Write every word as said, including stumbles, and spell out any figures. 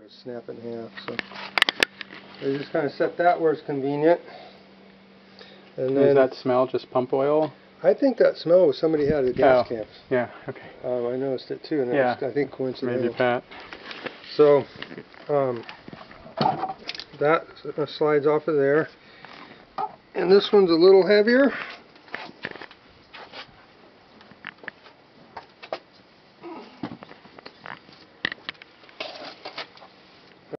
to snap in half. So I just kind of set that where it's convenient. And then, does that smell just pump oil? I think that smell was somebody had a gas oh, camp. Yeah, okay. Um, I noticed it too, and yeah. it was, I think, coincidental. Maybe Pat. So um, that slides off of there. And this one's a little heavier.